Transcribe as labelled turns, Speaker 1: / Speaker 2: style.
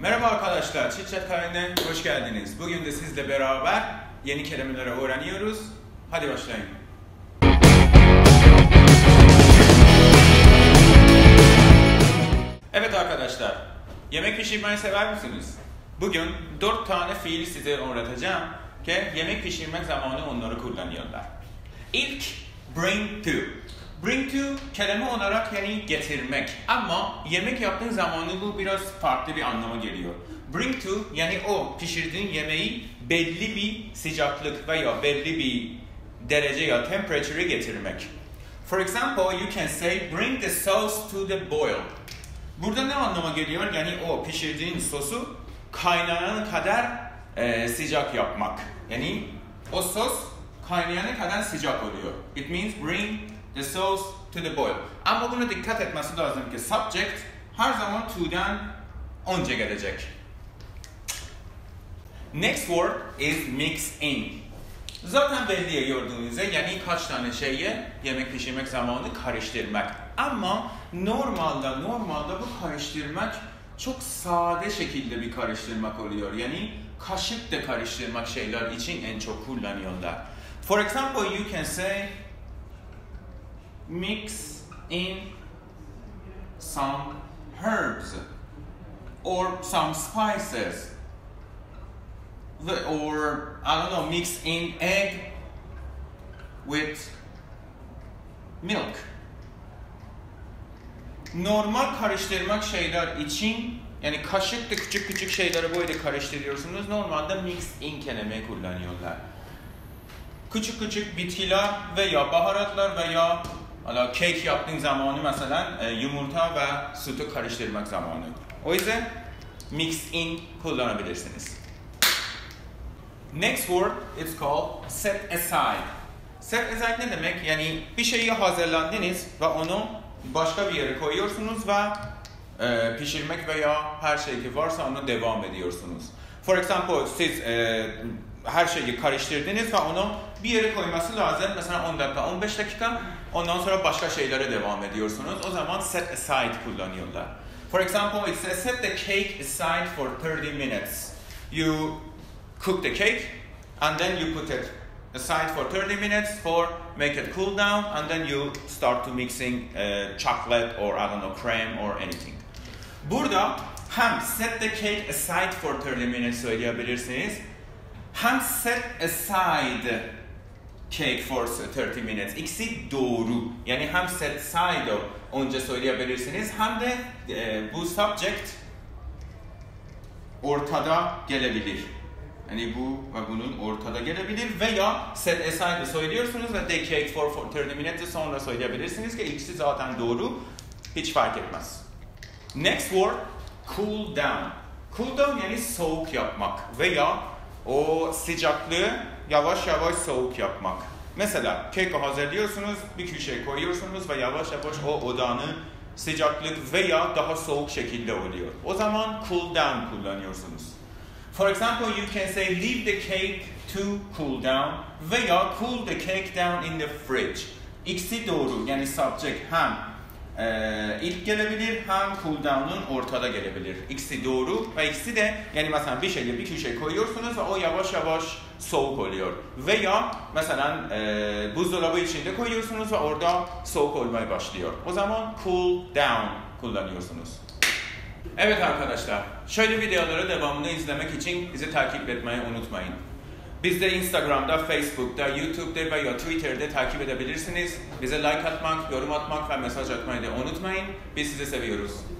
Speaker 1: Merhaba arkadaşlar, Chit-Chat kanalı'na hoş geldiniz. Bugün de sizle beraber yeni kelimeleri öğreniyoruz. Hadi başlayın. Evet arkadaşlar, yemek pişirmeyi sever misiniz? Bugün 4 tane fiili size öğreteceğim ki yemek pişirmek zamanı onları kullanıyorlar. İlk, bring to. Bring to kelime olarak yani getirmek ama yemek yaptığın zamanı bu biraz farklı bir anlama geliyor. Bring to yani o pişirdiğin yemeği belli bir sıcaklık veya belli bir derece ya temperature'ı getirmek. For example, you can say bring the sauce to the boil. Burada ne anlama geliyor? Yani o pişirdiğin sosu kaynayana kadar sıcak yapmak. Yani o sos kaynayana kadar sıcak oluyor. It means bring the sauce to the boil. Ama buna dikkat etmesi lazım ki subject her zaman to'dan önce gelecek. Next word is mix in. Zaten belli gördüğünüzde yani kaç tane şeye yemek pişirmek zamanı karıştırmak. Ama normalde bu karıştırmak çok sade şekilde bir karıştırmak oluyor. Yani kaşıkla karıştırmak şeyler için en çok kullanıyorlar. For example, you can say mix in some herbs or some spices. Or I don't know, mix in egg with milk. Normal karıştırmak şeyler için yani kaşıkla küçük şeyleri böyle karıştırıyorsunuz. Normalde mix in kelimeyi kullanıyorlar. Küçük bitkiler veya baharatlar veya kek yaptığın zamanı mesela yumurta ve sütü karıştırmak zamanı. O yüzden mix in kullanabilirsiniz. Next word is called set aside. Set aside ne demek? Yani bir şeyi hazırlandınız ve onu başka bir yere koyuyorsunuz ve pişirmek veya her şey ki varsa onu devam ediyorsunuz. For example, siz her şeyi karıştırdınız ve onu bir yere koyması lazım. Mesela 10 dakika, 15 dakika. Ondan sonra başka şeylere devam ediyorsunuz. O zaman set aside kullanıyorlar. For example, it says set the cake aside for 30 minutes. You cook the cake and then you put it aside for 30 minutes for make it cool down and then you start to mixing chocolate or I don't know cream or anything. Burada hem set the cake aside for 30 minutes söyleyebilirsiniz. Hem set aside cake for 30 minutes. İkisi doğru. Yani hem set aside önce söyleyebilirsiniz hem de bu subject ortada gelebilir. Yani bu ve bunun ortada gelebilir veya set aside söylüyorsunuz ve the cake for 30 minutes sonra söyleyebilirsiniz ki ikisi zaten doğru. Hiç fark etmez. Next word, cool down. Cool down yani soğuk yapmak veya o sıcaklığı yavaş soğuk yapmak. Mesela keki hazırlıyorsunuz, bir köşeye koyuyorsunuz ve yavaş o odanın sıcaklık veya daha soğuk şekilde oluyor. O zaman cool down kullanıyorsunuz. For example, you can say leave the cake to cool down veya cool the cake down in the fridge. İkisi doğru yani subject hem ilk gelebilir hem cool down'un ortada gelebilir. İkisi doğru ve ikisi de yani mesela bir şeyle bir köşeye koyuyorsunuz ve o yavaş soğuk oluyor. Veya mesela buzdolabı içinde koyuyorsunuz ve orada soğuk olmaya başlıyor. O zaman cool down kullanıyorsunuz. Evet arkadaşlar, şöyle videoları devamını izlemek için bizi takip etmeyi unutmayın. Biz de Instagram'da, Facebook'ta, YouTube'da veya Twitter'da takip edebilirsiniz. Bize like atmak, yorum atmak ve mesaj atmayı da unutmayın. Biz sizi seviyoruz.